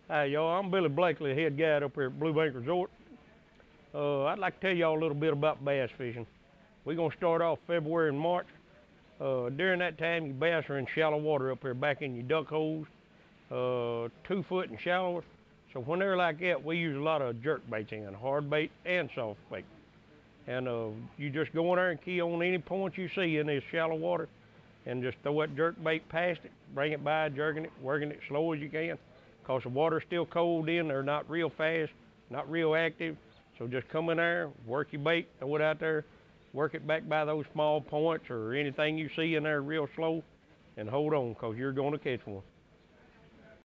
Hi, y'all. I'm Billy Blakely, head guide up here at Blue Bank Resort. I'd like to tell y'all a little bit about bass fishing. We're going to start off February and March. During that time, your bass are in shallow water up here back in your duck holes, 2 foot and shallower. So when they're like that, we use a lot of jerk baits in, hard bait and soft bait. And you just go in there and key on any point you see in this shallow water and just throw that jerk bait past it, bring it by, jerking it, working it slow as you can. Because the water's still cold in, they're not real fast, not real active. So just come in there, work your bait, throw it out there, work it back by those small points or anything you see in there real slow, and hold on, because you're going to catch one.